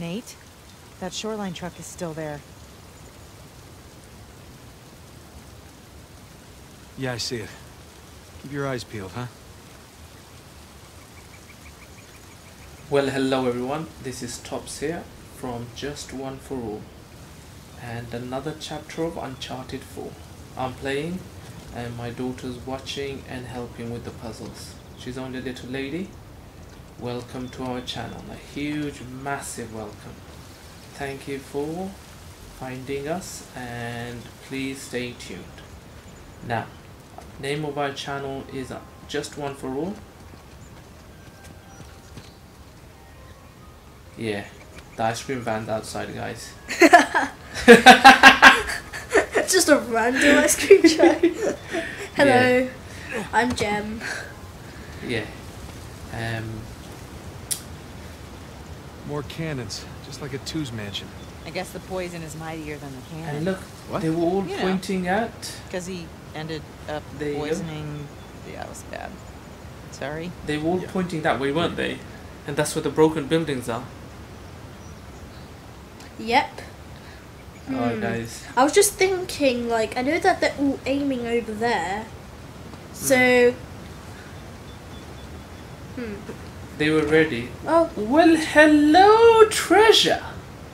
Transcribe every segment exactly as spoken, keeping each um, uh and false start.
Nate, that shoreline truck is still there. Yeah, I see it. Keep your eyes peeled, huh? Well, hello everyone, this is Tops here from Just One For All and another chapter of Uncharted four. I'm playing and my daughter's watching and helping with the puzzles. She's only a little lady. Welcome to our channel, a huge massive welcome. Thank you for finding us and please stay tuned. Now, name of our channel is Just One For All. Yeah, the ice cream van's outside, guys. Just a random ice cream truck. Hello, yeah. I'm Jem. Yeah. Um. More cannons, just like a Two's mansion. I guess the poison is mightier than the cannon. And look, what? They were all you pointing know, at. Because he ended up there poisoning. Yeah, it was bad. Sorry. They were all yeah. pointing that way, weren't they? And that's where the broken buildings are. Yep. Alright, Hmm. guys. I was just thinking, like, I know that they're all aiming over there. So. Hmm. hmm. They were ready. Oh. Well, hello, treasure.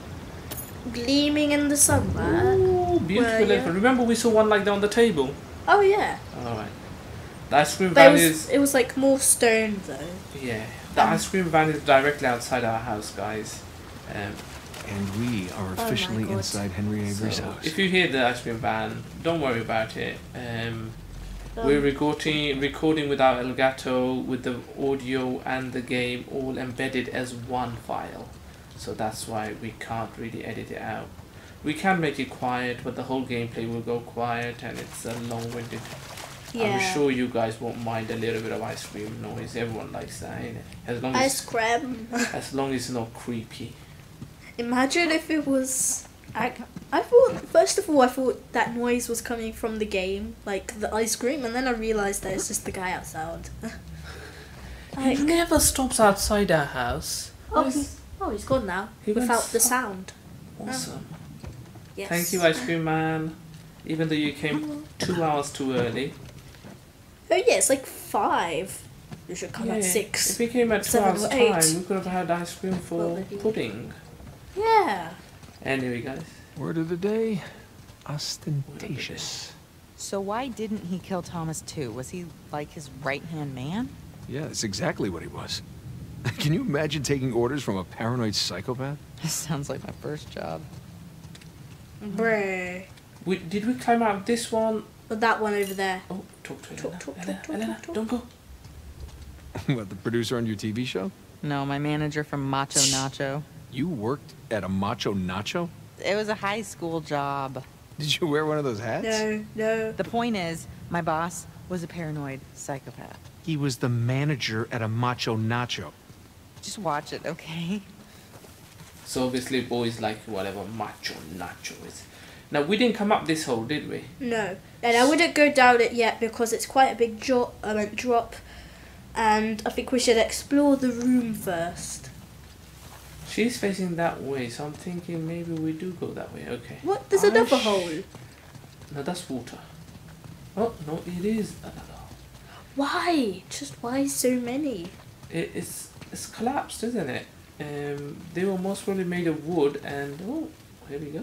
Gleaming in the sunlight. Ooh, beautiful Were elephant. you? Remember we saw one like that on the table? Oh, yeah. Alright. The ice cream But it van was, is. it was like more stone, though. Yeah. The Um, ice cream van is directly outside our house, guys. Um, And we are officially God. inside Henry Avery's so house. if you hear the ice cream van, don't worry about it. Um, Um, We're recording recording with our Elgato with the audio and the game all embedded as one file, so that's why we can't really edit it out. We can make it quiet, but the whole gameplay will go quiet and it's a long-winded. Yeah. I'm sure you guys won't mind a little bit of ice cream noise. Everyone likes that, ain't it? As long Ice as cream. as long as it's not creepy. Imagine if it was. I, I thought, first of all, I thought that noise was coming from the game, like the ice cream, and then I realised that it's just the guy outside. He Like, never stops outside our house. oh, he's, oh, he's gone now, He went without the so- sound. Awesome. Yes. Thank you, ice cream man. Even though you came two hours too early. Oh yeah, it's like five. You should come at Yeah, six. If we came at two seven hours or time, eight. we could have had ice cream for Well, maybe. pudding. Yeah. Anyway, guys. Word of the day, ostentatious. So why didn't he kill Thomas too? Was he like his right-hand man? Yeah, that's exactly what he was. Can you imagine taking orders from a paranoid psychopath? This sounds like my first job. Bruh. We, did we climb out of this one? But that one over there. Oh, talk to Talk, Elena. talk, Elena, talk, talk, Elena, talk, talk. don't go. What, the producer on your T V show? No, my manager from Macho Nacho. You worked at a Macho Nacho? It was a high school job. Did you wear one of those hats? No, no. The point is, my boss was a paranoid psychopath. He was the manager at a Macho Nacho. Just watch it, okay? So obviously boys like whatever macho nacho is. Now we didn't come up this hole, did we? No. And I wouldn't go down it yet because it's quite a big drop, I meant drop. And I think we should explore the room first. She's facing that way, so I'm thinking maybe we do go that way. Okay. What? There's I another sh- hole. No, that's water. Oh, no, it is another hole. Why? Just why so many? It, it's, it's collapsed, isn't it? Um, they were most probably made of wood and... Oh, here we go.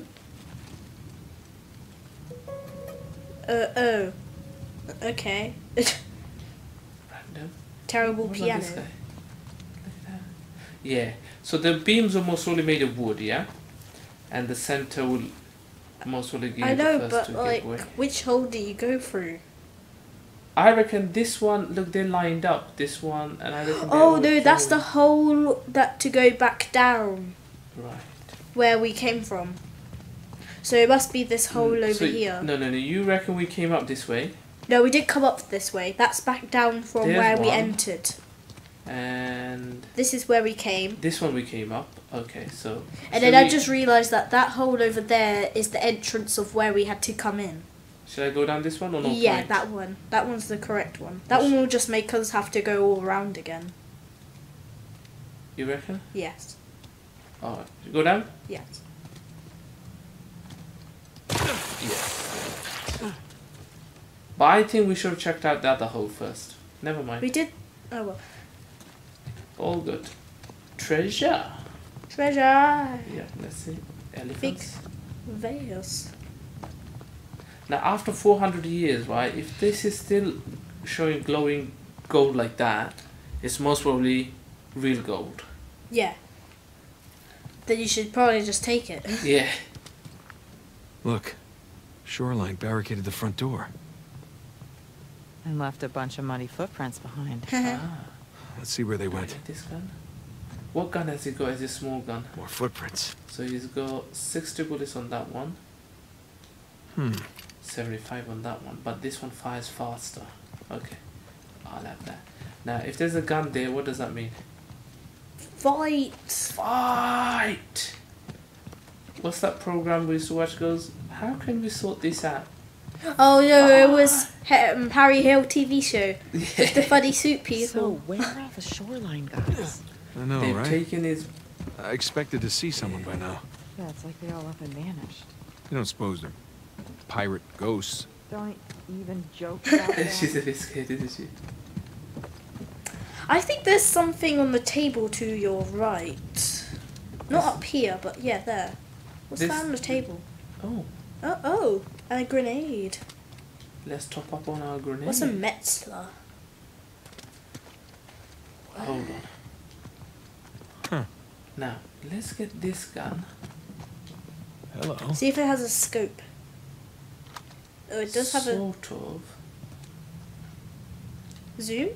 Uh oh. Okay. Random. Terrible What about piano. this guy? Look at that. Yeah, so the beams are most probably made of wood, yeah? And the center will most probably give I know, the first but to like, give way. which hole do you go through? I reckon this one, look, they're lined up. This one, and I reckon they're Oh all no, that's the joined. hole that to go back down Right. where we came from. So it must be this hole Mm, over so- here. No, no, no, you reckon we came up this way? No, we did come up this way. That's back down from There's where we one. entered. And This is where we came. this one we came up. Okay, so... And so then I we- just realised that that hole over there is the entrance of where we had to come in. Should I go down this one or no yeah, point? that one. That one's the correct one. That Yes. one will just make us have to go all around again. You reckon? Yes. Alright, go down? Yes. Yeah. But I think we should have checked out the other hole first. Never mind. We did. Oh well. All good. Treasure. Treasure. Yeah, let's see. Elephants. Big vase. Now, after four hundred years, right, if this is still showing glowing gold like that, it's most probably real gold. Yeah. Then you should probably just take it. Yeah. Look, shoreline barricaded the front door. And left a bunch of muddy footprints behind. Ah. Let's see where they Do I went. take this gun? What gun has he got? Is a small gun. More footprints. So he's got sixty bullets on that one. Hmm. seventy-five on that one. But this one fires faster. Okay. I'll have that. Now, if there's a gun there, what does that mean? Fight. Fight! What's that program we used to watch goes, how can we sort this out? Oh no, it was um, Harry Hill T V show. Yeah. The funny suit So people. where are the shoreline guys? I know, They've right? taken his... I expected to see someone by now. Yeah, it's like they all up and vanished. You don't suppose they're pirate ghosts? Don't even joke about that. She's a bit scared, isn't she? I think there's something on the table to your right. Not This- up here, but yeah, there. What's This- that on the table? Oh, Oh, oh, and a grenade. let's top up on our grenade. What's a Metzler? Hold on. Huh. Now, let's get this gun. Hello. See if it has a scope. Oh, it does have a Sort of. zoom.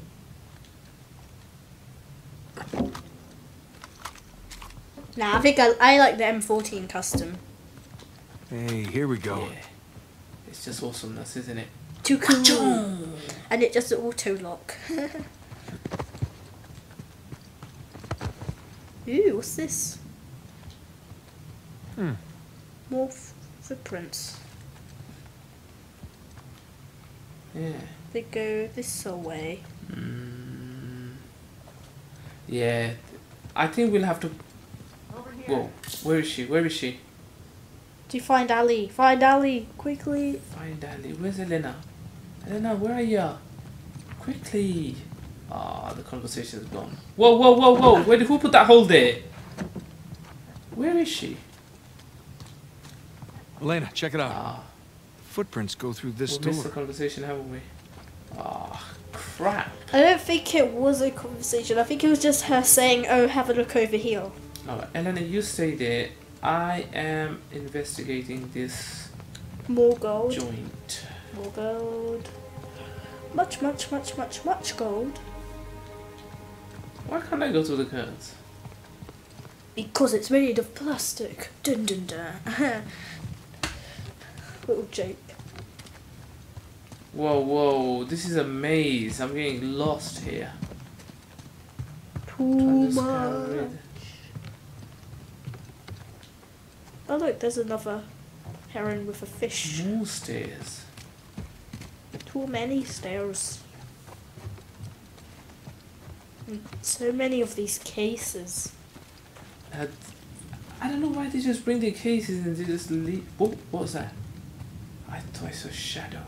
Nah, I think I, I like the M fourteen custom. Hey, here we go. Yeah. It's just awesomeness, isn't it? Too cool. And it just auto lock. Ooh, what's this? Hmm. More f- footprints. Yeah. They go this way. Mm. Yeah. I think we'll have to... Whoa. Where is she? Where is she? Do you find Ali? Find Ali quickly. Find Ali. Where's Elena? Elena, where are you? Quickly. Ah, the conversation's gone. Whoa, whoa, whoa, whoa. Where did, who put that hole there? Where is she? Elena, check it out. Ah, Footprints go through this we missed the door. conversation, haven't we? Ah, crap. I don't think it was a conversation. I think it was just her saying, "Oh, have a look over here." Alright, Elena, you stay there. I am investigating this More gold. joint. More gold. Much, much, much, much, much gold. Why can't I go through the curtains? Because it's made of plastic. Dun dun dun. Little joke. Whoa, whoa, this is a maze. I'm getting lost here. Too Trying to scan much. rid- Oh look, there's another heron with a fish. More stairs. Too many stairs. And so many of these cases. Uh, I don't know why they just bring the cases and they just leave. Oh, what was that? I thought I saw a shadow.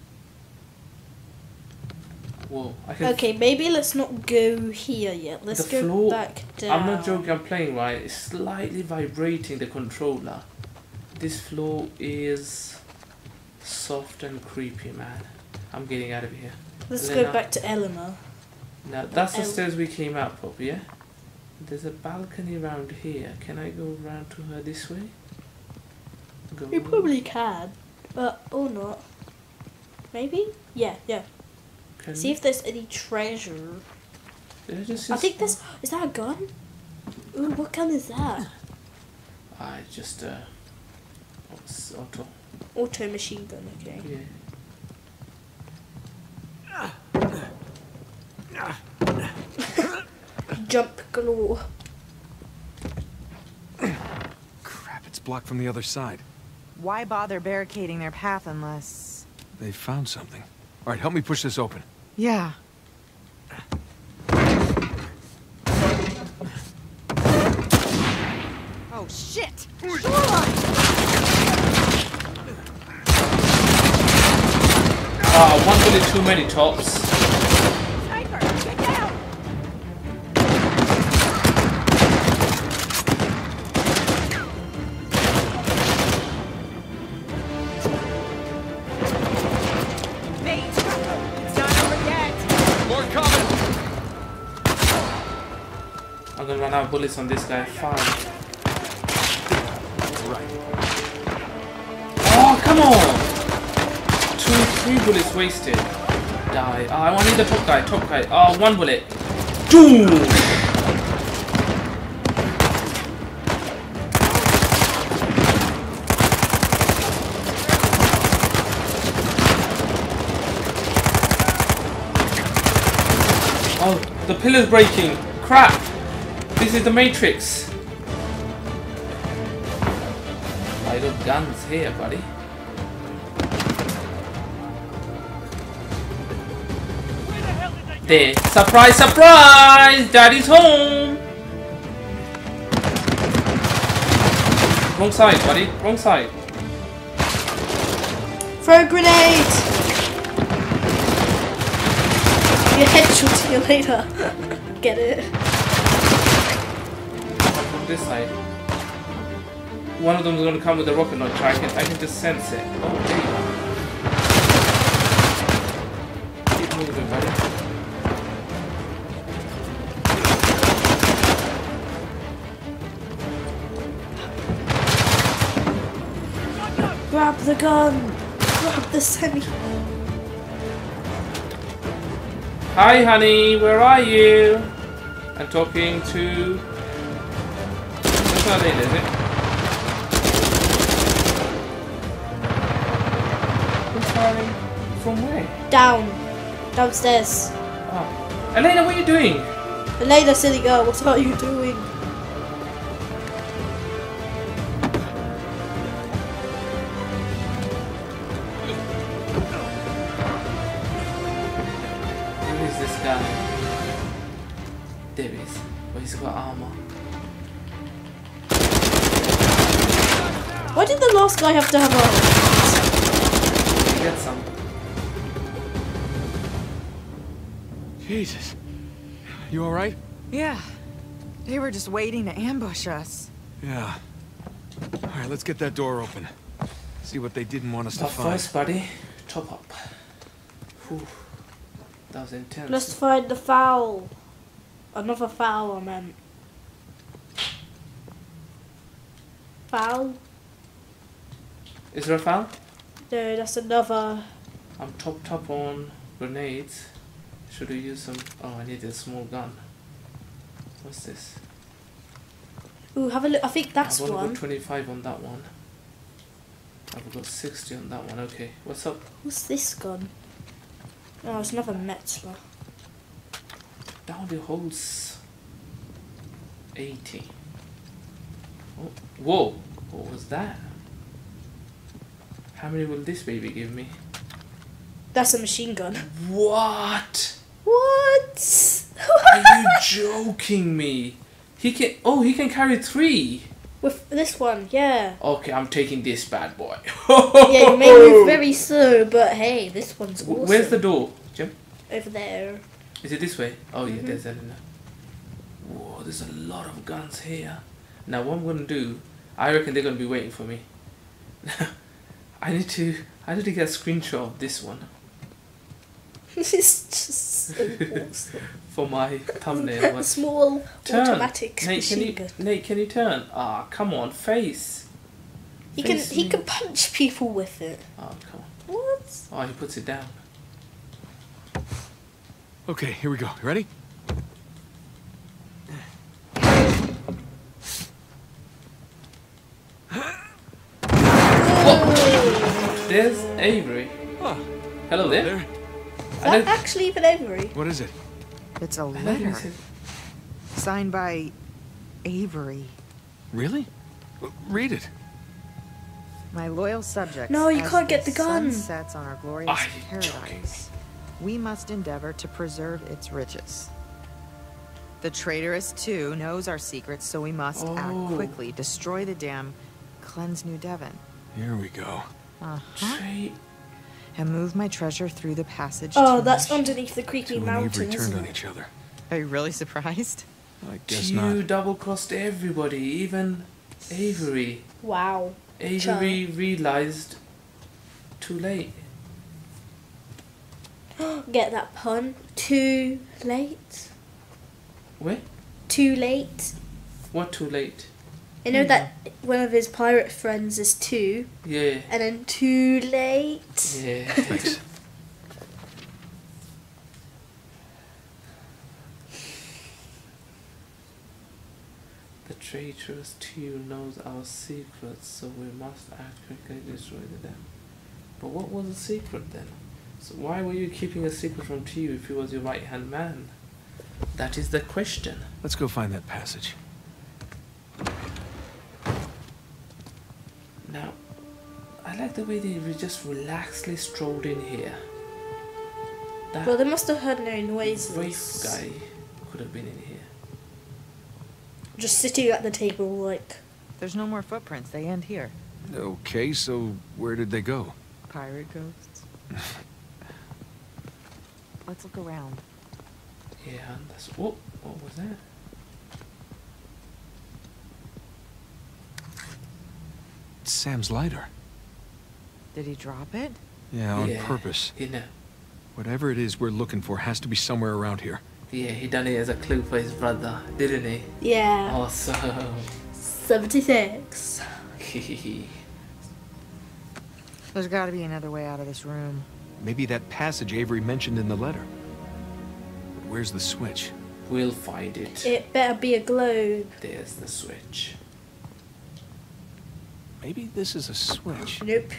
Whoa, I can. Okay, maybe let's not go here yet. Let's The go floor- back down. I'm not joking, I'm playing right. It's slightly vibrating the controller. This floor is soft and creepy, man. I'm getting out of here. Let's Elena. go back to Elena. Now, that's the El- stairs we came up up, yeah? There's a balcony around here. Can I go around to her this way? Go. You probably can, but or not. Maybe? Yeah, yeah. Can See if there's any treasure. Did I just I see think this is that a gun? Ooh, what gun is that? I just uh oh, it's auto. Auto machine gun, okay. Yeah. Jump galore. Crap, it's blocked from the other side. Why bother barricading their path unless... They found something. All right, help me push this open. Yeah. Oh, shit! Shoreline! Ah, one bullet too many, Tops. Sniper, get down! Mate, it's not over yet! More coming! I'm gonna run out of bullets on this guy. Fine. Right. Oh, come on! Two, three bullets wasted. Die. Ah, I need the top guy. Top guy. Oh, one bullet. Doom! Oh, the pillar's breaking. Crap! This is the Matrix. I got guns here, buddy. There. Surprise, surprise! Daddy's home! Wrong side, buddy. Wrong side. Throw a grenade! Your headshot you later. Get it? From this side. One of them is going to come with a rocket launcher. I can, I can just sense it. Oh, there you go. Keep moving, buddy. Grab the gun! Grab the semi. Hi, honey. Where are you? I'm talking to... That's not Elena, is it? Who's firing? From where? Down. Downstairs. Oh. Elena, what are you doing? Elena, silly girl, what are you doing? Who is this guy? There he is. But he's got armor. Why did the last guy have to have armor? Get some. Jesus. You alright? Yeah. They were just waiting to ambush us. Yeah. Alright, let's get that door open. See what they didn't want us But to find. first, buddy, top up. Whew. That was intense. Let's find the foul. Another foul, I meant. Foul? Is there a foul? No, that's another. I'm topped up on grenades. Should we use some? Oh, I need a small gun. What's this? Ooh, have a look. I think that's I've only one. got twenty-five on that one. I've got sixty on that one. Okay, what's up? What's this gun? Oh, it's another Metzler. That only holds eighty. Oh, whoa! What was that? How many will this baby give me? That's a machine gun. What? What? Are you joking me? He can. Oh, he can carry three. With this one, yeah. Okay, I'm taking this bad boy. Yeah, you may move very slow, but hey, this one's awesome. Where's the door, Jim? Over there. Is it this way? Oh yeah, Mhm. there's Elena. Whoa, there's a lot of guns here. Now what I'm gonna do? I reckon they're gonna be waiting for me. I need to. I need to get a screenshot of this one This is just so awesome. for my thumbnail. A What- small Turn. automatic Nate, can machine you? gun. Nate, can you turn? Ah, come on, face. He can Face he me. can punch people with it. Oh come on. What? Oh, he puts it down. Okay, here we go. You ready? There's Avery. Oh, Hello there. there. Is I that don't- actually even Avery? What is it? It's a I don't letter think it's- signed by Avery. Really? W- Read it. My loyal subjects. No, you as can't get the sun gun. sets on our glorious Are you joking paradise. We must endeavor to preserve its riches. The traitorous two knows our secrets, so we must Oh. act quickly, destroy the dam, cleanse New Devon. Here we go. Uh-huh. Tra- And move my treasure through the passage. Oh, to that's my ship. underneath the creepy Two and mountain, Avery turned isn't on it? each other. Are you really surprised? I guess you not. double-crossed everybody, even Avery. Wow. Avery realized too late. Get that pun? Too late? Wait, Too late? what too late? You know that one of his pirate friends is two, Yeah, and then too late? yeah. Thanks. The traitorous two knows our secrets, so we must act quickly to destroy the dam. But what was the secret then? So why were you keeping a secret from Tio if he was your right-hand man? That is the question. Let's go find that passage. Now, I like the way they re- just relaxedly strolled in here. That Well, they must have heard no noises. Wraith guy could have been in here. Just sitting at the table, like. There's no more footprints. They end here. Okay, so where did they go? Pirate ghosts. Let's look around. Yeah, and that's oh, what was that? It's Sam's lighter. Did he drop it? Yeah, on Yeah. purpose. You know, Whatever it is we're looking for has to be somewhere around here. yeah, he done it as a clue for his brother, didn't he? Yeah. Awesome. seventy-six. There's got to be another way out of this room. Maybe that passage Avery mentioned in the letter. But where's the switch? We'll find it. It better be a globe. There's the switch. Maybe this is a switch. Nope.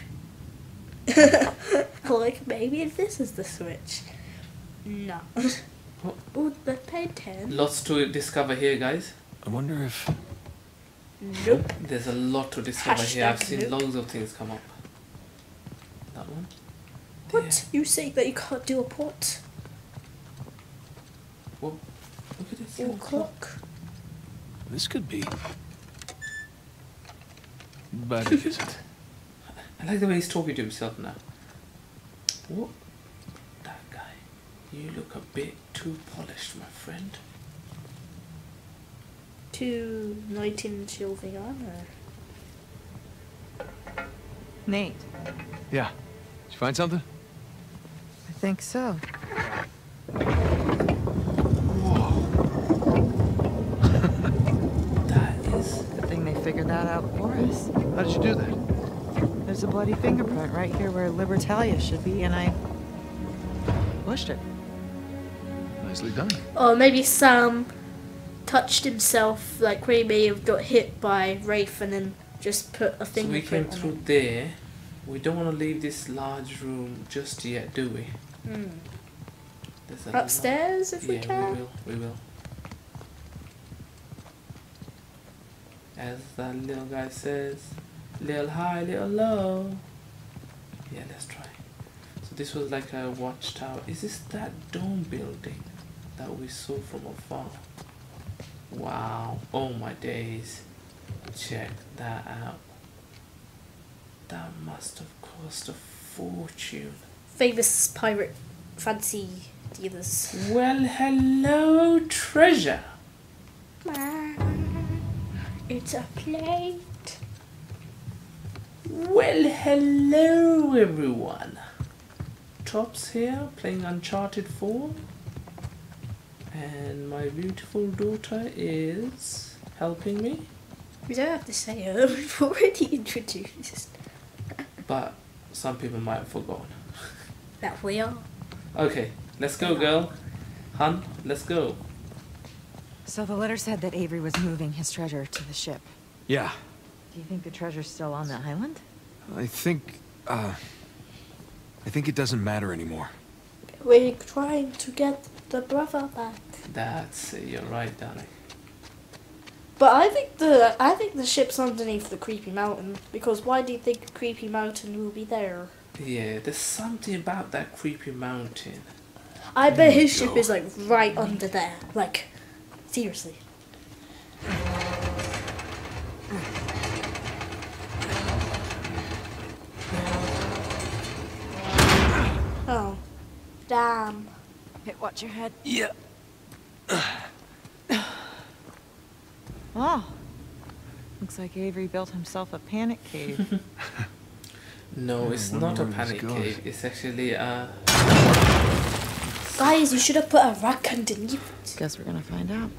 Like, maybe this is the switch. No. Oh. Oh, the painting. Lots to discover here, guys. I wonder if... Nope. There's a lot to discover here. I've Hashtag seen nope. loads of things come up. That one. What? You say that you can't do a pot? Whoa. Look at this Or little clock. clock? this could be... But it isn't. I like the way he's talking to himself now. What? That guy. You look a bit too polished, my friend. Two knight in shelving armor. Nate, Yeah. Did you find something? I think so. That is... Good thing they figured that out for us. How did you do that? There's a bloody fingerprint right here where Libertalia should be, and I pushed it. Nicely done. Or maybe Sam touched himself, like we may have got hit by Wraith and then just put a So we came fingerprint on through it. there. We don't want to leave this large room just yet, do we? Hmm. There's a Upstairs, if we yeah, can. we will. We will. As that little guy says, little high, little low. Yeah, let's try. So this was like a watchtower. Is this that dome building that we saw from afar? Wow. Oh my days. Check that out. That must have cost a fortune. Famous pirate fancy dealers. Well, hello, treasure. It's a plate. Well, hello, everyone. Tops here, playing Uncharted four. And my beautiful daughter is helping me. We don't have to say it. We've already introduced But some people might have forgotten. that we are. Okay, let's go, girl. Hun, let's go. So the letter said that Avery was moving his treasure to the ship. Yeah. Do you think the treasure's still on the island? I think... Uh... I think it doesn't matter anymore. We're trying to get the brother back. That's it, you're right, darling. But I think the I think the ship's underneath the creepy mountain, because why do you think the creepy mountain will be there? Yeah, there's something about that creepy mountain. I bet his Go. ship is like right under there, like Seriously. Oh. Damn. Hey, watch your head. Yeah. Oh. Looks like Avery built himself a panic cave. No, it's I wonder not a where this panic goes. cave. It's actually a. Guys, you should have put a rack underneath. Guess we're gonna find out.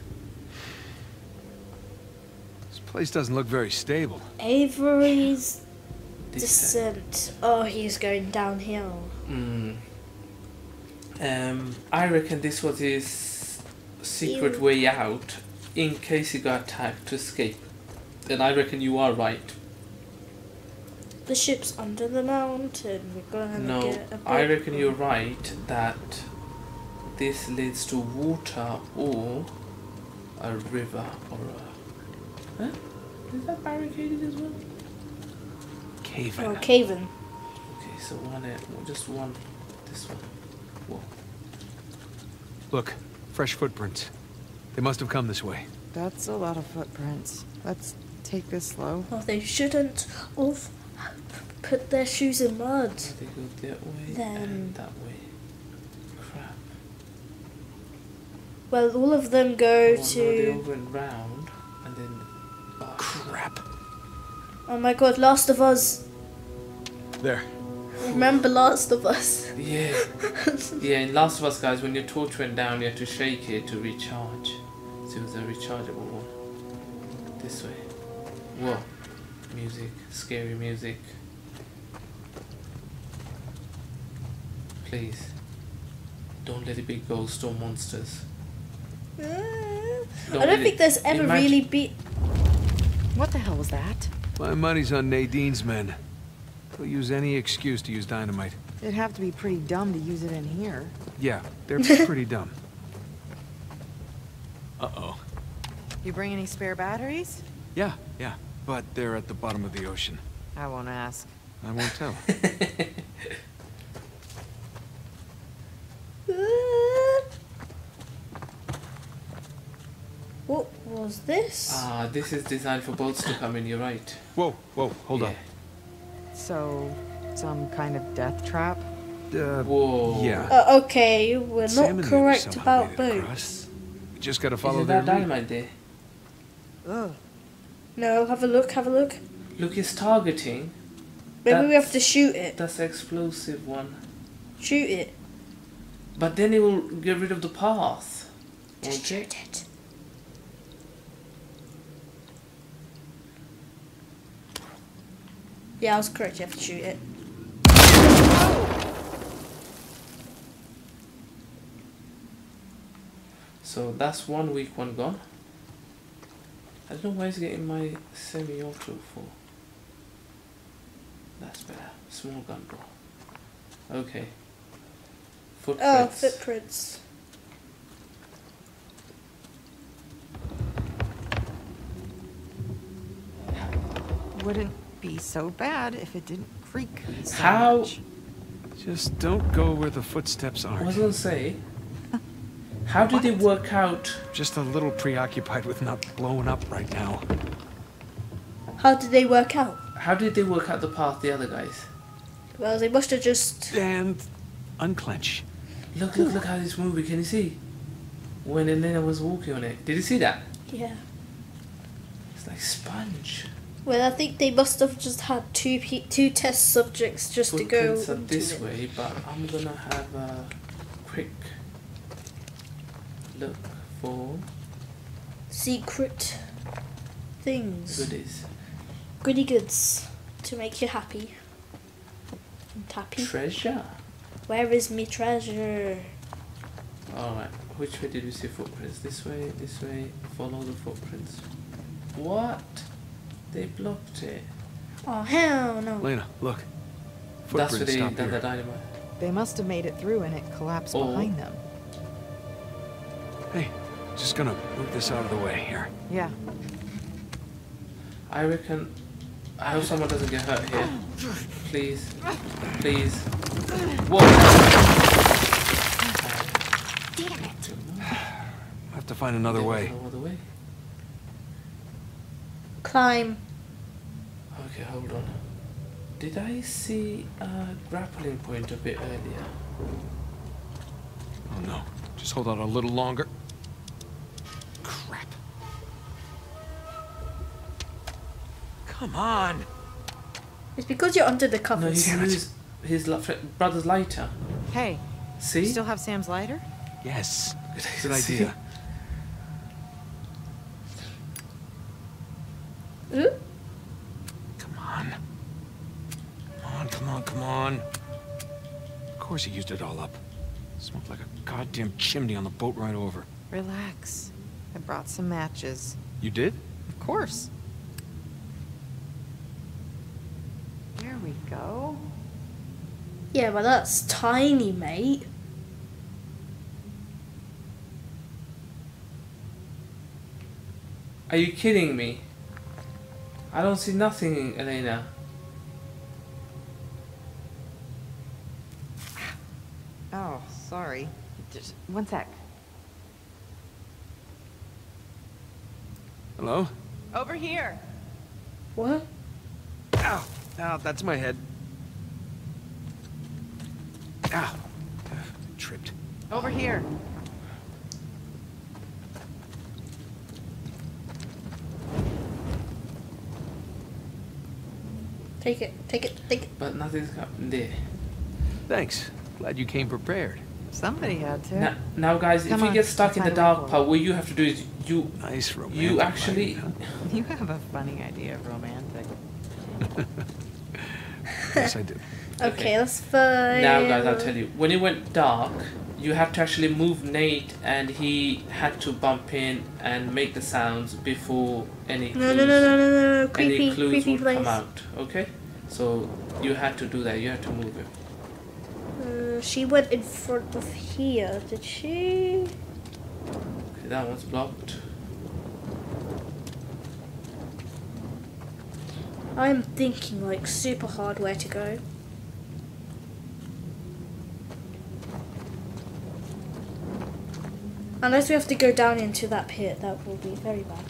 This place doesn't look very stable. Avery's Descent. descent. Oh, he's going downhill. Mm. Um, I reckon this was his secret Ew. way out in case he got attacked to escape. Then I reckon you are right. The ship's under the mountain. We're gonna No, get a I boat. reckon you're right that this leads to water or a river or a. Huh? Is that barricaded as well? Cave Oh, in. cavern. Okay, so one, uh, just one, this one. Whoa. Look, fresh footprints. They must have come this way. That's a lot of footprints. Let's take this slow. Oh, they shouldn't have put their shoes in mud. They go that way Then- and that way. Crap. Well, all of them go Oh, no, they all to. went round and then. Oh, Crap. Oh my god, Last of Us. There. Remember Last of Us? Yeah. Yeah, in Last of Us, guys, when your torch went down, you had to shake it to recharge. So it was a rechargeable one. This way. Whoa. Music. Scary music. Please. Don't let it be ghosts or monsters. Uh, I Don't don't let think it- there's ever imagine- really been. What the hell was that? My money's on Nadine's men. They'll use any excuse to use dynamite. They'd have to be pretty dumb to use it in here. Yeah, they're pretty dumb. Uh-oh. You bring any spare batteries? Yeah, yeah. But they're at the bottom of the ocean. I won't ask. I won't tell. What was this? Ah, this is designed for boats to come in, you're right. Whoa, whoa, hold Yeah. So, some kind of death trap? up. Uh, Whoa. yeah. Uh, okay, we're Sam not and me correct somehow about made it across. boats. We just gotta follow Isn't their that lead. dynamite there? Ugh. No, have a look, have a look. Look, it's targeting. Maybe we have That's- to shoot it. That's the explosive one. Shoot it. But then it will get rid of the path. Just won't it? shoot it. Yeah, I was correct, you have to shoot it. So that's one weak one gone. I don't know why it's getting my semi-auto for. That's better. Small gun bro. Okay. Oh, Footprints. footprints. Wouldn't be so bad if it didn't creak so How- much. Just don't go where the footsteps I was aren't. gonna say, how did they work out? Just a little preoccupied with not blowing up right now. How did they work out? How did they work out the path? The other guys. Well, they must have just. And unclench. Look, look, look how it's moving. Can you see? When Elena was walking on it, did you see that? Yeah. It's like sponge. Well, I think they must have just had two pe- two test subjects just to go Footprints are into this it. way, but I'm gonna have a quick look for Secret things. goodies. Goody goods to make you happy. And happy. Treasure. Where is me treasure? Alright, which way did we see footprints? This way, this way, follow the footprints. What? They blocked it. Oh hell no! Lena, look. That's where Footprints they stop done the here. dynamite. They must have made it through and it collapsed Oh. behind them. Hey, just gonna move this out of the way here. Yeah. I reckon. I hope someone doesn't get hurt here. Please. Please. Whoa! Damn it. I have to find another There was way. no other way. Climb. Okay, hold on. Did I see a grappling point a bit earlier? Oh no. Just hold on a little longer. Crap. Come on. It's because you're under the No, covers. he used his li- fr- brother's lighter. Hey, See? you still have Sam's lighter? Yes. Good Good idea. Ooh. Come on. Come on, come on, come on. Of course he used it all up. Smoked like a goddamn chimney on the boat right over. Relax. I brought some matches. You did? Of course. There we go. Yeah, but that's tiny, mate. Are you kidding me? I don't see nothing, Elena. Oh, sorry. Just one sec. Hello? Over here. What? Ow! Ow, that's my head. Ow. Uh, tripped. Over here. Take it, take it, take it. But nothing's happened there. Thanks. Glad you came prepared. Somebody had to. Now, now guys, Come if you on, get stuck in the let's find a way dark forward. part, what you have to do is you Nice romantic. you actually lighting, You have a funny idea of romantic. huh? Yes, I do. Okay, Okay. that's fine. now guys, I'll tell you. When it went dark, you have to actually move Nate, and he had to bump in and make the sounds before any clues, No, no, no, no, no, no, no. Creepy, any clues creepy would place. come out. Okay, so you had to do that. You had to move it. Uh, she went in front of here, did she? Okay, that one's blocked. I'm thinking like super hard where to go. Unless we have to go down into that pit, that will be very bad.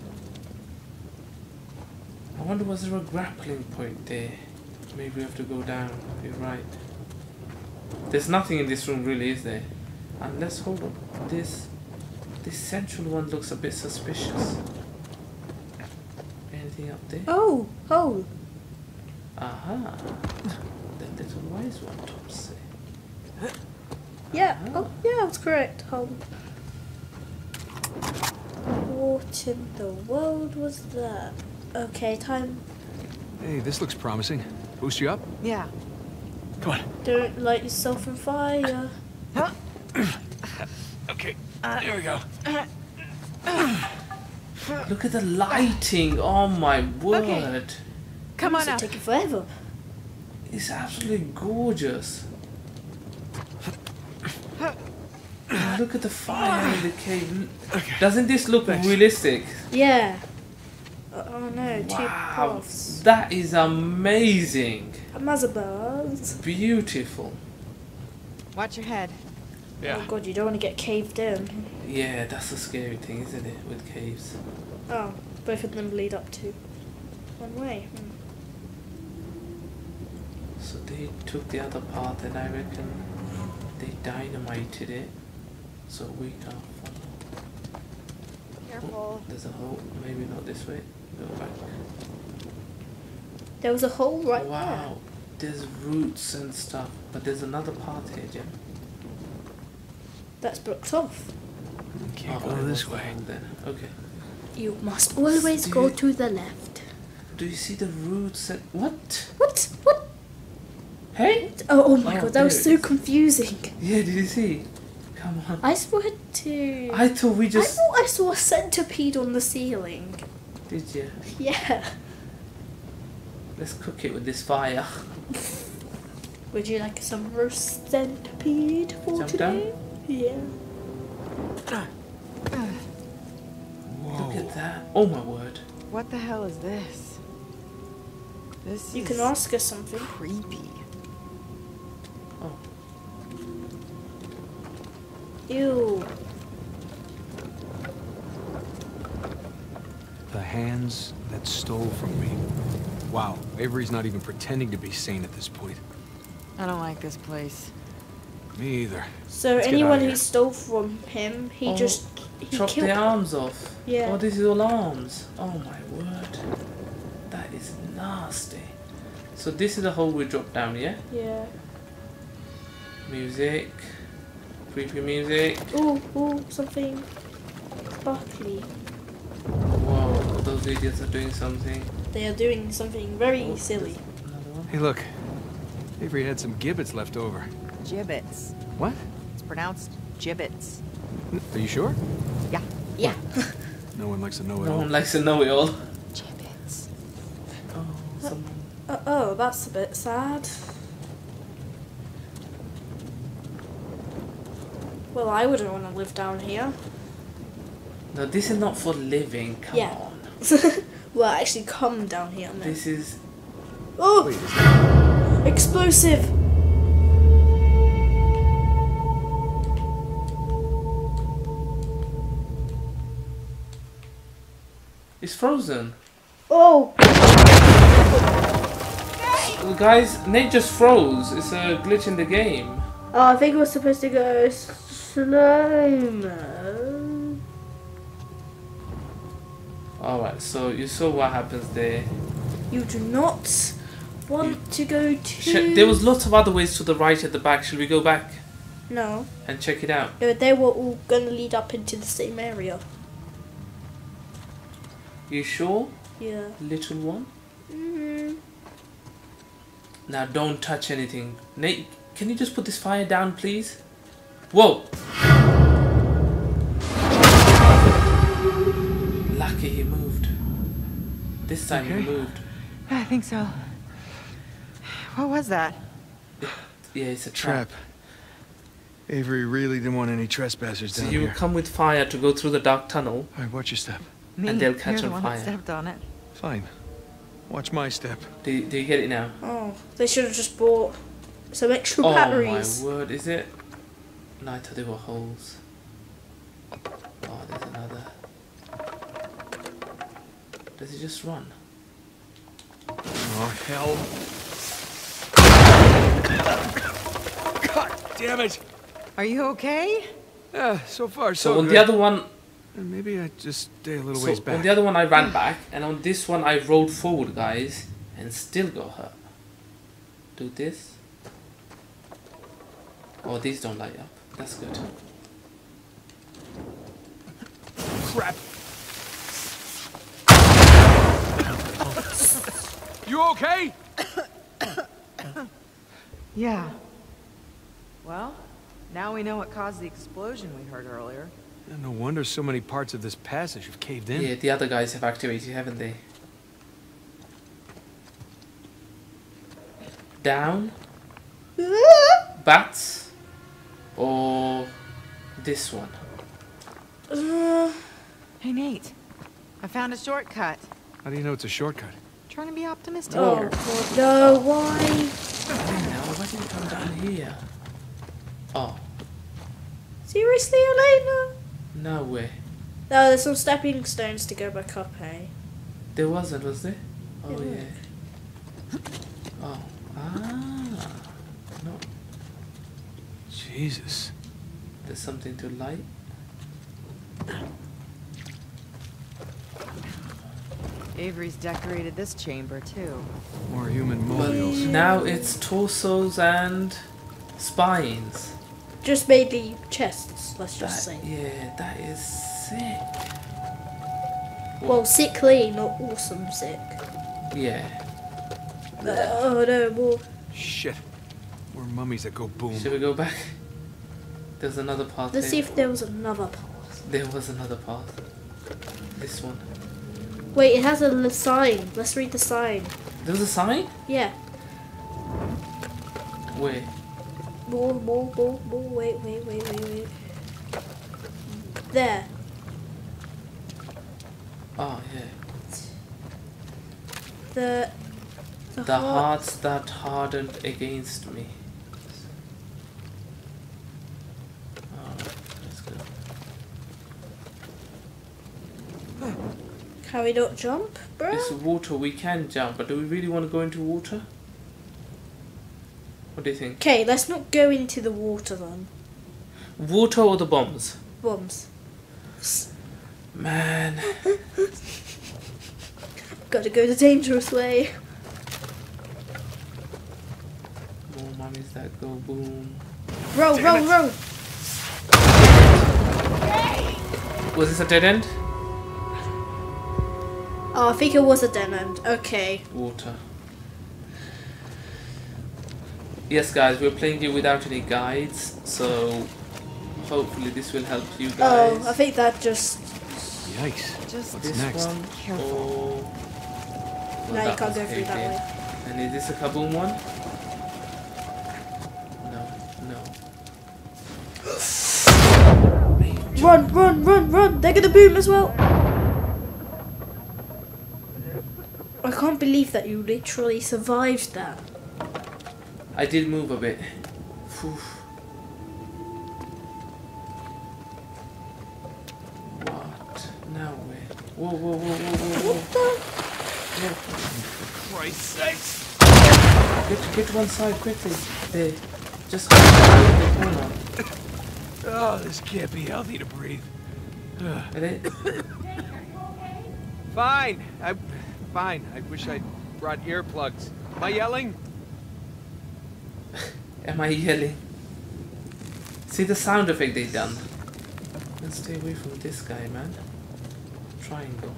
I wonder, was there a grappling point there? Maybe we have to go down. You're right. There's nothing in this room really, is there? Unless, hold on, this this central one looks a bit suspicious. Anything up there? Oh, hole. Aha! The little wise one, Tom say. Yeah. Ah. Oh, yeah, that's correct. Hole. What in the world was that? Okay, time. Hey, this looks promising. Boost you up? Yeah. Come on. Don't light yourself on fire. Huh? Okay. There we go. Look at the lighting! Oh my word! Come on This will up. take you forever. It's absolutely gorgeous. Look at the fire in the cave. Doesn't this look Thanks. realistic? Yeah. Oh, oh no, two Wow, paths. that is amazing. Mazabars. Beautiful. Watch your head. Oh god, you don't want to get caved in. Yeah, that's the scary thing, isn't it, with caves? Oh, both of them lead up to one way. Hmm. So they took the other path, and I reckon they dynamited it, so we can't follow. Careful. There's a hole. Maybe not this way. Go back. There was a hole right Wow, there's roots and stuff, but there's another path here, Jim. there. That's blocked off. Can't Oh, go it this was way. along there. Okay. You must always Do go you- to the left. Do you see the roots and what? What? What? Hey? Oh, oh my Oh, god, that was there so it is. confusing. Yeah, did you see? Come on. I spotted to. I thought we I just thought I saw a centipede on the ceiling. did you? Yeah. Let's cook it with this fire. Would you like some roast centipede for Jump today? Yeah. Look at that. Oh my word. What the hell is this? This You is can ask us something. creepy. Oh. Ew. The hands that stole from me. Wow, Avery's not even pretending to be sane at this point. I don't like this place. Me either. So Let's get anyone outta who here. stole from him, he Oh, just he Chop killed. the arms off. Yeah. Oh, this is all arms. Oh my word. That is nasty. So this is the hole we dropped down, yeah? Yeah. Music. Creepy music. Ooh, ooh, something sparkly. Whoa, those idiots are doing something. They are doing something very Oh, silly. Another one. Hey, look. Avery had some gibbets left over. Gibbets. What? It's pronounced gibbets. Are you sure? Yeah. Yeah. No one likes to know it No all. one likes to know it all. Gibbets. Oh, someone. Uh, oh, that's a bit sad. Well, I wouldn't want to live down here. No, this is not for living. Come Yeah. on. Well, actually, come down here. No. This is. Oh, Wait, is that... explosive! It's frozen. Oh, Guys, Nate just froze. It's a glitch in the game. oh! I think we're supposed to go slow-mo. Alright, so you saw what happens there. You do not want to go to. Sh- there was lots of other ways to the right at the back. Should we go back No, and check it out? no, they were all gonna lead up into the same area. You sure, Yeah. little one? Mm-hmm. Now don't touch anything. Nate, can you just put this fire down, please? Whoa! Lucky he moved. This time Okay. he moved. I think so. What was that? Yeah, it's a trap. Trap. Avery really didn't want any trespassers So down you here. come with fire to go through the dark tunnel. Alright, watch your step. Me. And they'll catch You're the on one fire. that stepped on it. Fine. Watch my step. Do you, do you get it now? Oh, they should have just bought some extra Oh batteries. my word, is it? No, I thought they were holes. Oh, there's another. Does he just run? Oh, hell. God damn it! Are you okay? Yeah, so far so, So on good. the other one, Uh, Maybe I just stay a little so ways on back. the other one I ran back, and on this one I rolled forward, guys, and still got hurt. Do this. Oh, these don't light up. That's good. Crap. You okay? Yeah. Well, now we know what caused the explosion we heard earlier. Yeah, no wonder so many parts of this passage have caved in. Yeah, the other guys have activated, haven't they? Down. Bats. Or this one. Uh, Hey, Nate. I found a shortcut. How do you know it's a shortcut? Trying to be optimistic oh, here. God, no, why? Elena, why did you come down here? Oh, Seriously, Elena? no way. No, there's some stepping stones to go back up, hey? There wasn't, was there? Oh, Yeah. yeah. Oh, ah. No, Jesus. there's something to light. Avery's decorated this chamber, too. More human But mobiles. now it's torsos and spines. Just maybe chests, let's That, just say. yeah, that is sick. Well, sickly, not awesome sick. Yeah. Uh, oh no, more. Shit. We're mummies that go boom. Should we go back? There's another path. Let's see here. if there was another path. There was another path. This one. Wait, it has a l- sign. Let's read the sign. There was a sign? Yeah. Where? More, more, more, more. Wait, wait, wait, wait, wait. There. Oh, yeah. The. The, The heart. hearts that hardened against me. Alright, let's go. Can we not jump, bro? It's water, we can jump, but do we really want to go into water? What do you think? Okay, let's not go into the water then. Water or the bombs? Bombs. Man. Gotta go the dangerous way. More mummies that go boom. Roll, roll, roll. Was this a dead end? Oh, I think it was a dead end. Okay. Water. Yes, guys, we're playing it without any guides, so hopefully this will help you guys. Oh, I think that just... Yikes. Just What's This next? one, Careful. or... No, Well, you that can't was go through that caved in. way. And is this a kaboom one? No, no. Run, run, run, run! They're gonna boom as well! I can't believe that you literally survived that. I did move a bit. Phew. What? Now where? Whoa, whoa, whoa, whoa, whoa, whoa. For Christ's sakes! Get, get to one side quickly. There. Just go around the corner. Oh, this can't be healthy to breathe. Ugh. And then, Fine. I, fine. I wish I'd brought earplugs. Am I yelling? am I yelling? See the sound effect they done. Let's stay away from this guy, man. Triangle.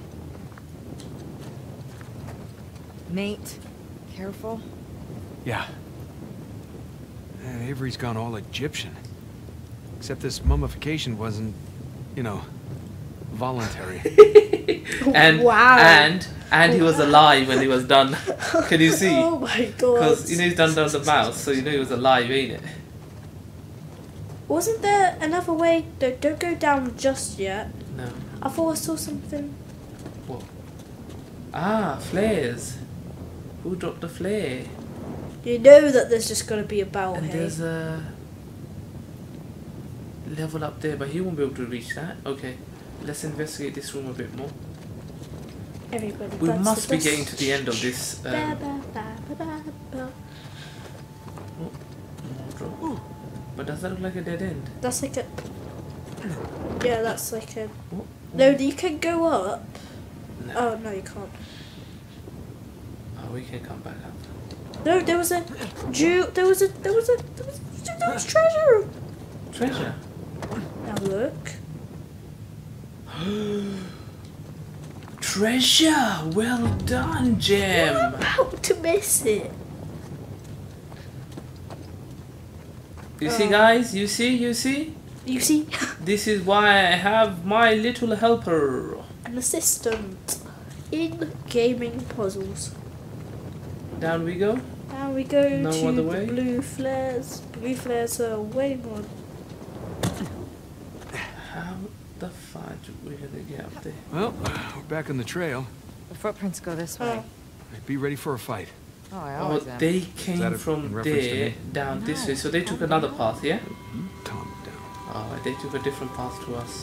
Nate, careful. Yeah. Uh, Avery's gone all Egyptian. Except this mummification wasn't, you know, voluntary. and Wow. and and he was alive when he was done. Can you see? Oh my god. Because you know he's done down the mouse, so you know he was alive, ain't it? Wasn't there another way? Don't, don't go down just yet. No. I thought I saw something. What? Ah, flares. Who dropped the flare? You know that there's just gonna be a battle And here. there's a level up there, but he won't be able to reach that. Okay, let's investigate this room a bit more. Everybody. We that's must the be getting best. to the end of this. Ba, Um, ba, ba, ba, ba, ba. oh, more drop. But does that look like a dead end? That's like a. Yeah, that's like a. Oh, No, you can go up. no. Oh no, you can't. Oh, we can come back up. No, there was a Jew. There was a. There was a. There was, there was treasure. Treasure. Now look. Treasure! Well done, Gem! You're about to miss it. You see, Oh. guys? You see? You see? You see, This is why I have my little helper. an assistant in gaming puzzles. Down we go. Now we go No to other the way? blue flares. Blue flares are way more. How the fudge are we gonna get up there? Well, we're back on the trail. The footprints go this way. Oh, Be ready for a fight. Oh, I Oh, always am. they that came a- from in reference to there me? down this No, way, so they took calm another down. path, yeah? Calm down. Oh, they took a different path to us.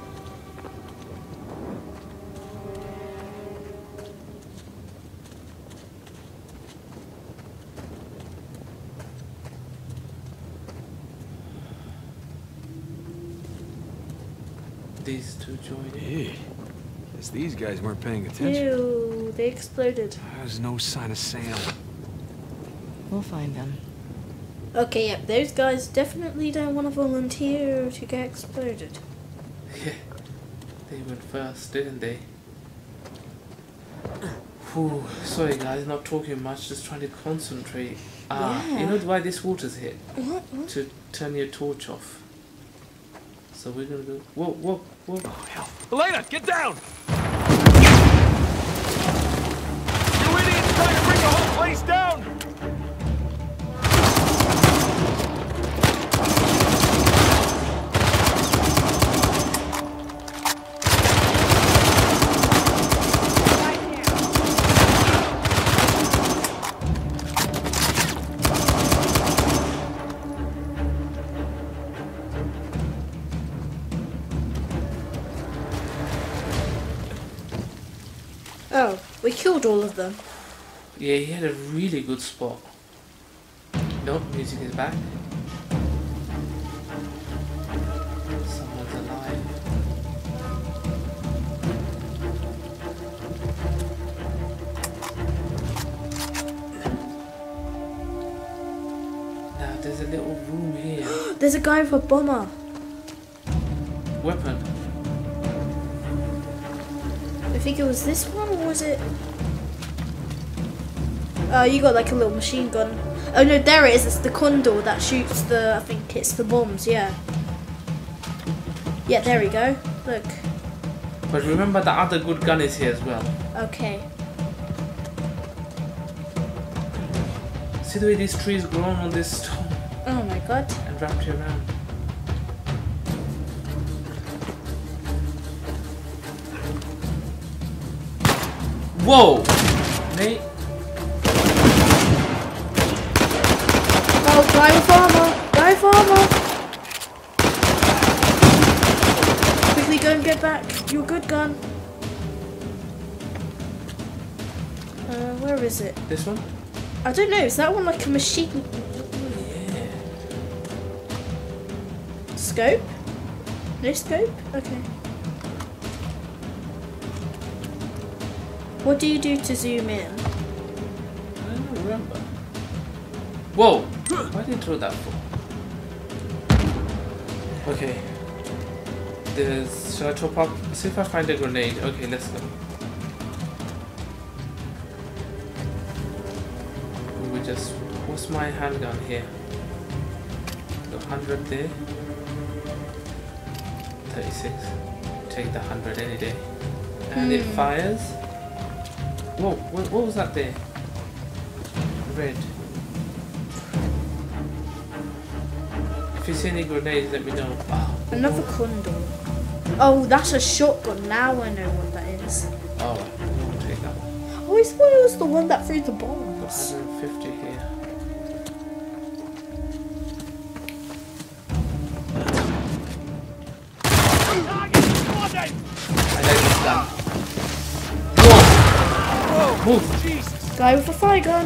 These two joined. Hey, guess these guys weren't paying attention. ew, they exploded. There's no sign of Sam. We'll find them. Okay, yep, those guys definitely don't want to volunteer to get exploded. Yeah, they went first, didn't they? Whew, sorry guys, not talking much, just trying to concentrate. Ah, you know Yeah. why this water's hit? What? What? To turn your torch off. So we're gonna go. Whoa, whoa, whoa! Oh, hell. Elena, get down! You idiots trying to bring the whole place down! Oh, we killed all of them. Yeah, he had a really good spot. Nope, music is back. Someone's alive. Now there's a little room here. There's a guy with a bomber. Weapon. I think it was this one, or was it? Oh, you got like a little machine gun. Oh no, there it is. It's the condor that shoots the. I think it's the bombs. Yeah. Yeah, there we go. Look. But remember, the other good gun is here as well. Okay. See the way these trees grown on this stone Oh my god. and wrapped you around. Whoa! Mate. Oh, guy with armor. Guy with armor. Quickly go and get back. Your good gun. Uh, where is it? This one? I don't know. Is that one like a machine? Yeah. Scope? No scope? Okay. What do you do to zoom in? I don't remember. Whoa! Why did you throw that for? Okay. There's. Shall I top up? See if I find a grenade. Okay, let's go. We just. What's my handgun here? The one hundred there. thirty-six. Take the one hundred any day. And it Hmm. fires. Whoa, what, what was that there? Red. If you see any grenades, let me know. Oh, Another condor. Oh, that's a shotgun. Now I know what that is. oh, we'll take that one. I always thought it was the one that threw the Got bombs. one hundred fifty here. I like this gun. Whoa! Move! Guy with a fire gun.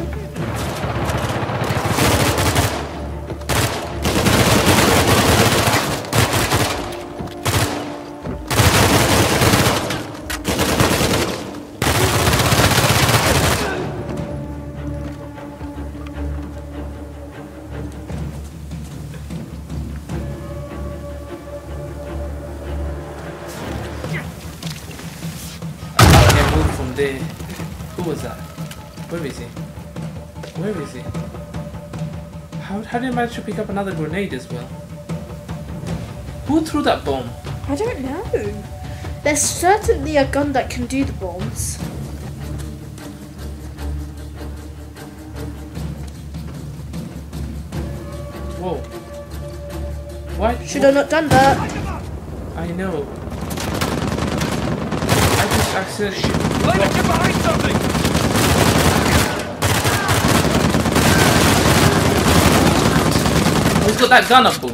I can't move from there. Who was that? Where is he? Where is he? How, how did I manage to pick up another grenade as well? Who threw that bomb? I don't know. There's certainly a gun that can do the bombs. Whoa. Why? Should have not done that. I know. I just accidentally. Elena, get behind something! Who's got that gun up, boo?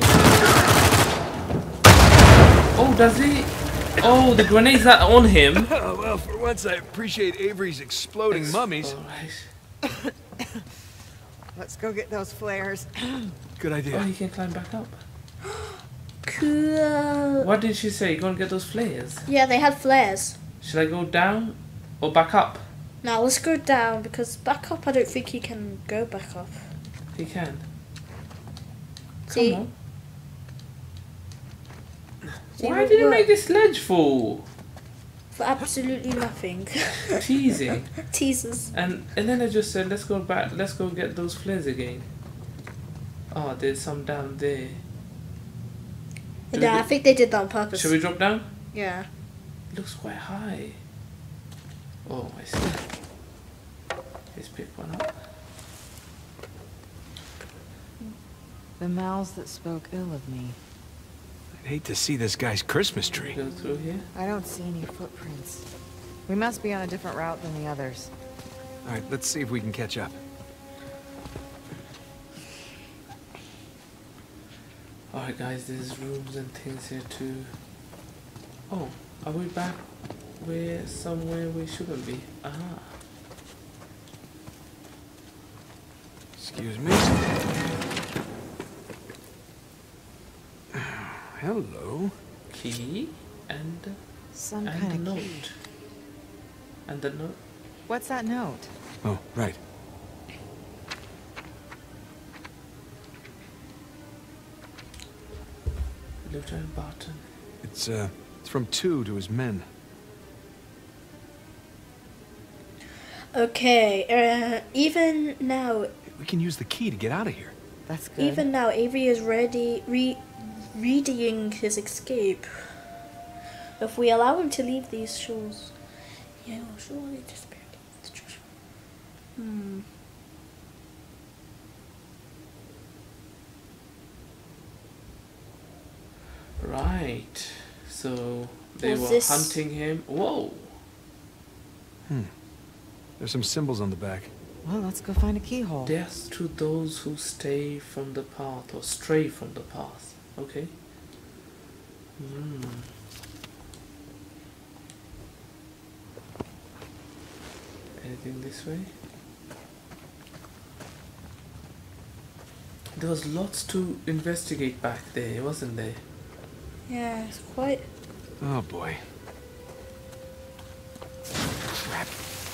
Oh, does he? Oh, the grenades that are on him. Oh, well, for once I appreciate Avery's exploding mummies. Alright. Let's go get those flares. Good Oh, idea. he can climb back up. Cool. What did she say? Go and get those flares. Yeah, they had flares. Should I go down or back up? Now let's go down because back up I don't think he can go back up. He can. See? Come on. See Why what did you worked? make this ledge for? For absolutely nothing. Teasing. Teasers. And and then I just said, let's go back. Let's go get those flares again. Oh, there's some down there. Do Yeah, we- I think they did that on purpose. Should we drop down? Yeah. It looks quite high. Oh, I see. Let's pick one up. The mouths that spoke ill of me. I'd hate to see this guy's Christmas tree. Go through here. I don't see any footprints. We must be on a different route than the others. All right, let's see if we can catch up. Alright guys, there's rooms and things here too. Oh, are we back we're somewhere we shouldn't be. Ah. Excuse me. Hello. Key and Some and kind the of note. key. And the note. What's that note? Oh, right. Lieutenant Barton. It's, uh, it's from two to his men. Okay, uh, even now, We can use the key to get out of here. That's good. even now, Avery is ready, re readying his escape. If we allow him to leave these shores, yeah, well, surely disappear. Hmm. Right. So they Was were this- hunting him. Whoa. Hmm. There's some symbols on the back. Well, let's go find a keyhole. Death to those who stay from the path or stray from the path. Okay. Hmm. Anything this way? There was lots to investigate back there, wasn't there? Yeah, it's quite. Oh, boy. Crap.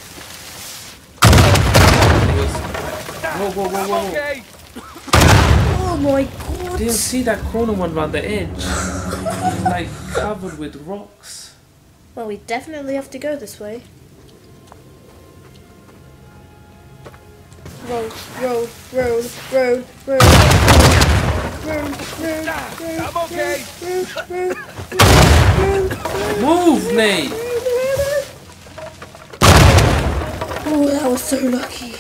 It was. Whoa, whoa, whoa, whoa! Okay. Oh my god! Didn't see that corner one around the edge. Like covered with rocks. Well, we definitely have to go this way. Roll, roll, roll, roll, roll. Roll, roll, roll, I'm okay. roll, roll, roll, Move, Nate! Oh, that was so lucky.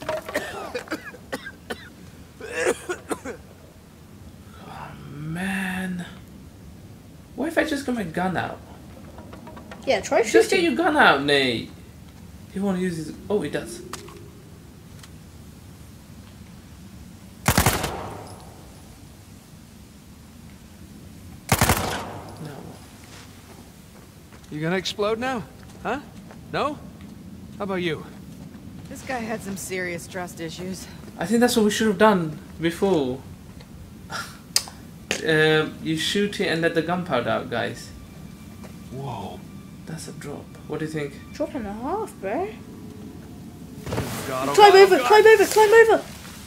Oh man. What if I just got my gun out? Yeah, try Just get shooting. your gun out, Nate. You want to use his. Oh, he does. No. You gonna explode now? Huh? No? How about you? This guy had some serious trust issues. I think that's what we should have done before. um, you shoot it and let the gunpowder out, guys. Whoa. That's a drop. What do you think? Drop and a half, bro. God, oh Climb God, over, oh God. climb over, climb over.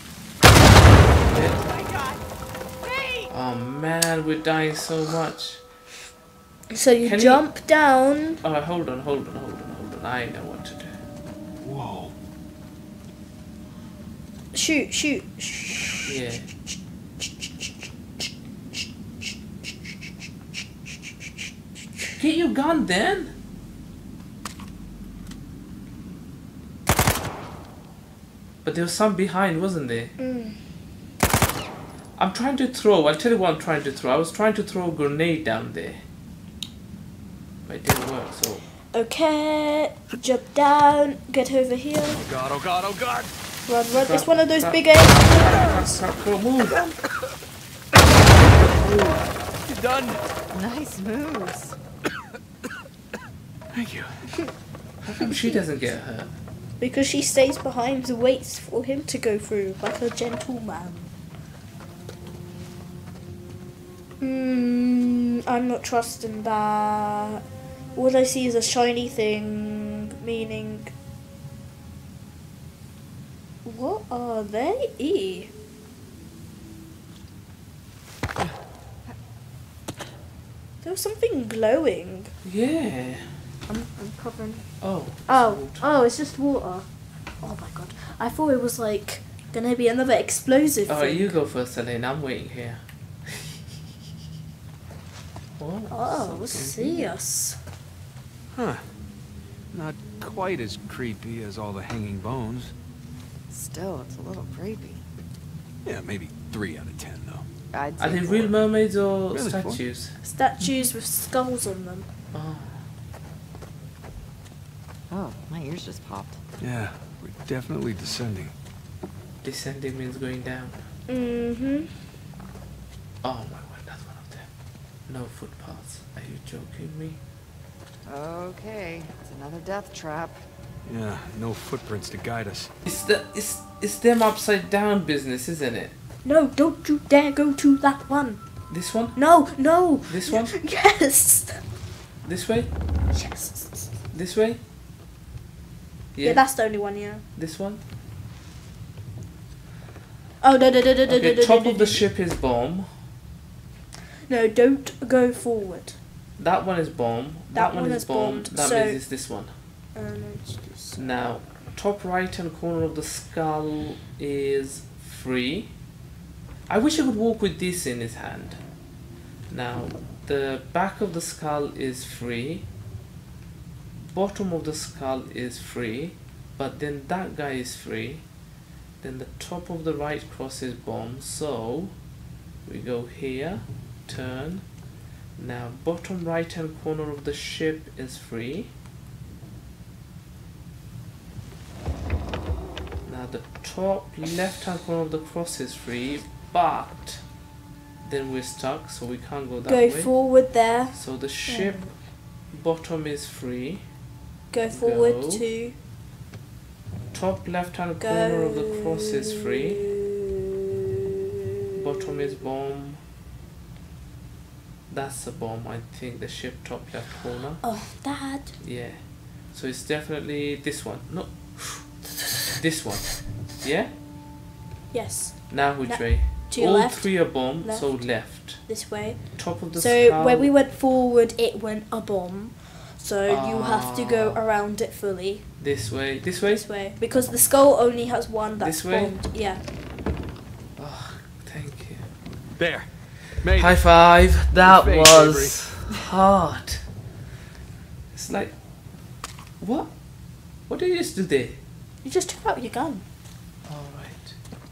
Oh my god! Hey! Oh man, we're dying so much. So you Can you- jump down. Oh, hold on, hold on, hold on, hold on. I know what to do. Whoa. Shoot, shoot. Shh. Yeah. Get your gun then. But there was some behind, wasn't there? Mm. I'm trying to throw. I'll tell you what I'm trying to throw. I was trying to throw a grenade down there. But it didn't work, so. Okay, jump down, get over here. Oh God, oh God, oh God. Run, run. It's one of those Crap. big eggs. Crap, crap, move. You done? Nice moves. Thank you. How come she doesn't get hurt? Because she stays behind and waits for him to go through, like a gentleman. Hmm, I'm not trusting that. All I see is a shiny thing, meaning... What are they? E. There was something glowing. Yeah. I'm, I'm covering... Oh. Oh, it's oh, it's just water. Oh my god. I thought it was like gonna be another explosive Alright, thing. you go first, Elena. I'm waiting here. Oh, Oh, something see here. us. Huh. Not quite as creepy as all the hanging bones. Still, it's a little creepy. Yeah, maybe three out of ten, though. I'd Are say they four. real mermaids or Really, four? statues? Statues with skulls on them. Oh. Oh, my ears just popped. Yeah, we're definitely descending. Descending means going down. Mm-hmm. Oh my word, that's one of them. No footpaths. Are you joking me? Okay, it's another death trap. Yeah, no footprints to guide us. It's the it's it's them upside down business, isn't it? No, don't you dare go to that one. This one? No, no. This one? Yes. This way? Yes. This way? Yeah, Yeah. that's the only one. Yeah. This one? Oh no no no no no Okay, no no. top no, of the no. ship is bomb. No, don't go forward. That one is bomb. That, That one, one is is bomb. bombed, That so- means it's this one. Uh, no, it's just... Now, top right hand corner of the skull is free. I wish I could walk with this in his hand. Now, the back of the skull is free. Bottom of the skull is free. But then that guy is free. Then the top of the right cross is bomb. So, we go here, turn. Now, bottom right hand corner of the ship is free. Now the top left hand corner of the cross is free, but then we're stuck, so we can't go that Go way. forward there. So the ship bottom is free. Go forward Go. to. Top left hand Go. corner of the cross is free. Bottom is bomb. That's a bomb, I think. The ship top left corner. Oh, Dad. Yeah. So it's definitely this one. No. This one. Yeah? Yes. Now which Na- way? to your All left, three are bomb, so left. left. This way. Top of the So skull. when we went forward, it went a bomb. So you have to go Ah. around it fully. This way. This way? This way, because the skull only has one that's This way? bombed. Yeah. Oh, thank you. There. Made High it. five. That Your face, was hard. It's like, what? What did you just do there? You just took out your gun. All right.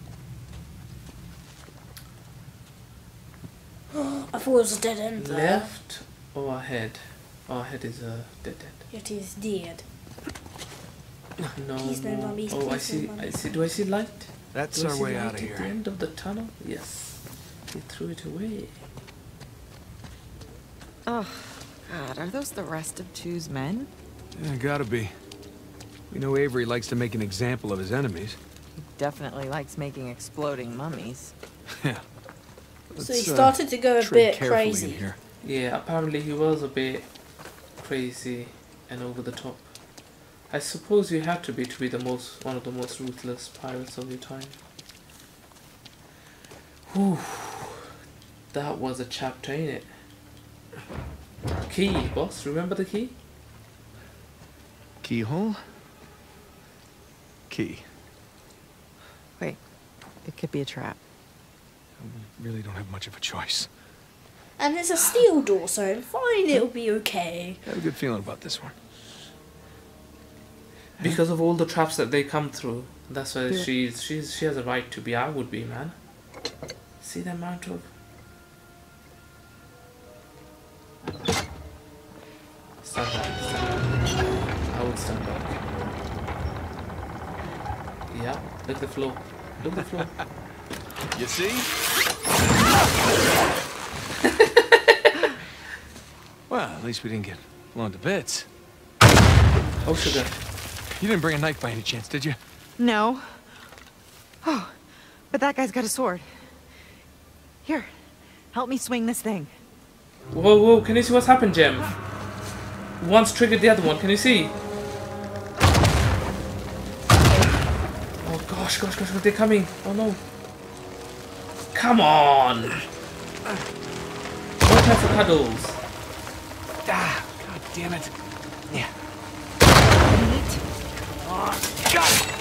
I thought it was a dead end there. Left or ahead? Oh, ahead is a dead end. It is dead. No. Please no, more. Mummy, Oh, I please see. no, I Mummy. see. Do I see light? That's Do I our see way light out of at the here. end of the tunnel? Yes. He threw it away. Oh, God, are those the rest of Two's men? Yeah, gotta be. We know Avery likes to make an example of his enemies. He definitely likes making exploding mummies. Yeah. So he Let's, uh, started to go a tread bit carefully in crazy. here. Yeah, apparently he was a bit crazy and over the top. I suppose you had to be to be the most one of the most ruthless pirates of your time. Whew. That was a chapter, ain't it? Key, boss. Remember the key? Keyhole? Key. Wait, it could be a trap. We really don't have much of a choice. And it's a steel door, so fine, it'll be okay. I have a good feeling about this one. Because of all the traps that they come through. That's why Yeah. she's she's she has a right to be. I would be, man. See the amount of. Stand back, stand back. I would stand back. Yeah, look at the floor. Look at the floor. You see? Well, at least we didn't get blown to bits. Oh, sugar. You didn't bring a knife by any chance, did you? No. Oh, but that guy's got a sword. Here, help me swing this thing. Whoa, whoa, can you see what's happened, Jem? One's triggered the other one, can you see? Oh gosh, gosh, gosh, gosh, they're coming. Oh no. Come on! No time for cuddles. Ah, God damn it. Yeah. Neat. Got it!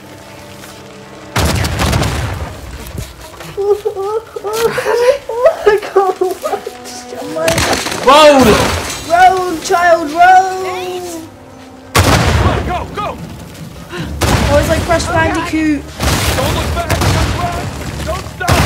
Oh my god, what? Oh my Roll! roll, child, roll! Go, go! Oh, it's like Crash Bandicoot. Don't look back! Run! Don't stop!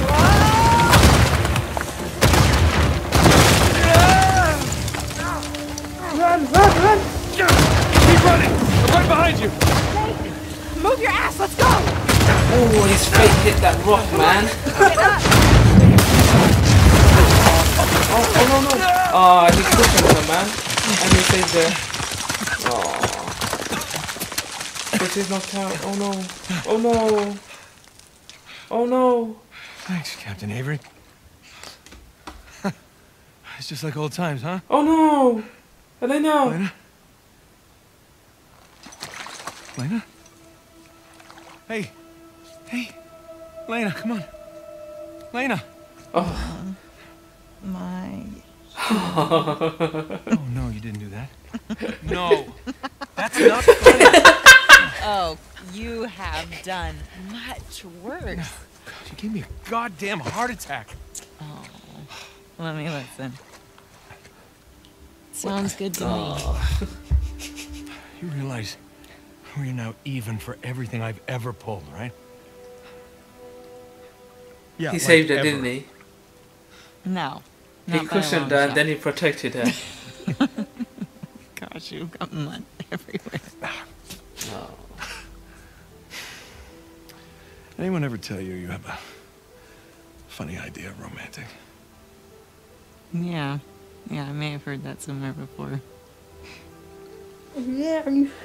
Run, run, run! Keep running! I'm right behind you! Move your ass, let's go! Oh, his face hit that rock, man. Oh, oh no, no. Ah, he's pushing her, man. And he stays there. Oh. But he's knocked out. Oh no. Oh no. Oh no. Thanks, Captain Avery. It's just like old times, huh? Oh no. Elena. Elena? Elena? Hey. Hey. Elena, come on. Elena. Oh. My... Oh, no, you didn't do that. No. That's not funny. Oh, you have done much worse. God, you gave me a goddamn heart attack. Oh, let me listen. Sounds good to me. Oh. You realize we're now even for everything I've ever pulled, right? Yeah, He like saved her, ever. didn't he? No. He not by a cushioned long her and shot. then he protected her. Gosh, you've got mud everywhere. Oh. Anyone ever tell you you have a funny idea of romantic? Yeah. Yeah, I may have heard that somewhere before. Yeah.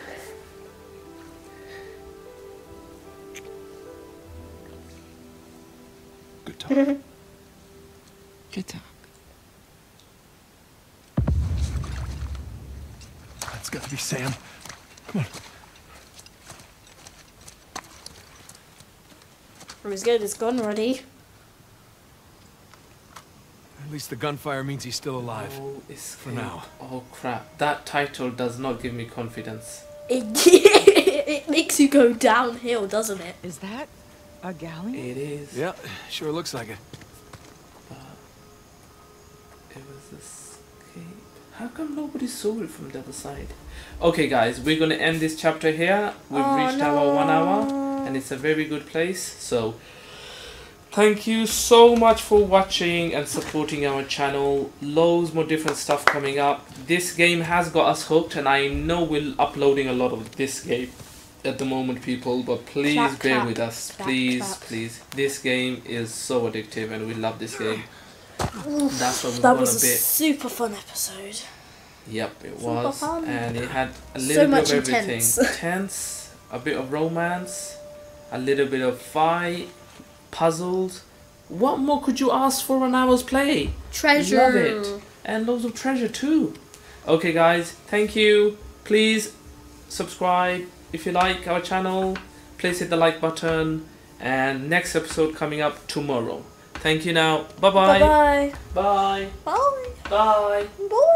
Good talk. Good talk. That's got to be Sam. Come on. It was good, it's gone already. At least the gunfire means he's still alive. Oh, escape. For now. Oh crap. That title does not give me confidence. It, it makes you go downhill, doesn't it? Is that a galleon? It is. Yeah, sure looks like it. It was escape. How come nobody saw it from the other side? Okay guys, we're gonna end this chapter here. We've Oh, reached no. our one hour and it's a very good place. So thank you so much for watching and supporting our channel. Loads more different stuff coming up. This game has got us hooked and I know we're uploading a lot of this game at the moment, people, but please Clap, bear clap. with us. Clap, Please, clap. please. This game is so addictive and we love this game. That's what we That want was a a bit. super fun episode. Yep, it Super was, fun. and it had a So little much bit of everything. intense. Tense, a bit of romance, a little bit of fight, puzzles. What more could you ask for an hour's play? Treasure. Love it, and loads of treasure too. Okay, guys, thank you. Please subscribe if you like our channel. Please hit the like button, and next episode coming up tomorrow. Thank you now. Bye bye. Bye-bye. Bye. Bye. Bye. Bye.